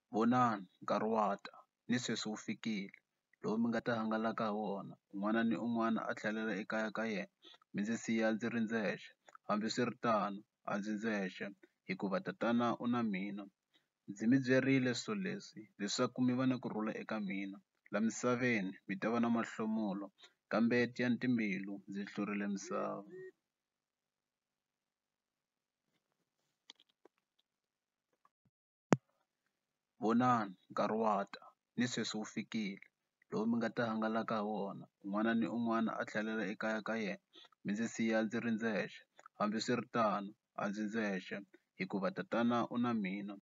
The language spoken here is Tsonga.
Vonani nkarhi wa ta ni sweswi wu fikile lowu mi nga ta hangalaka hi wona, un'wana ni un'wana a tlhelela ekaya ka yena. Mi ndzi siya ndzi ri ndzexe, hambiswiritano a ndzi ndzexe hikuva tatana u na mina. Ndzi mi byerile swilo leswi leswaku mi va na kurhula eka mina. Laha misaveni mi ta va na mahlomulo, kambe tiyani timbilu ndzi hlurile misava. Vonani nkarhi wa ta ni sweswi wu fikile lowu mi nga ta hangalaka hi wona, un'wana ni un'wana a tlhelela ekaya ka yena. Mi ndzi siya ndzi ri ndzexe, hambiswiritano a ndzi ndzexe hikuva tatana u na mina.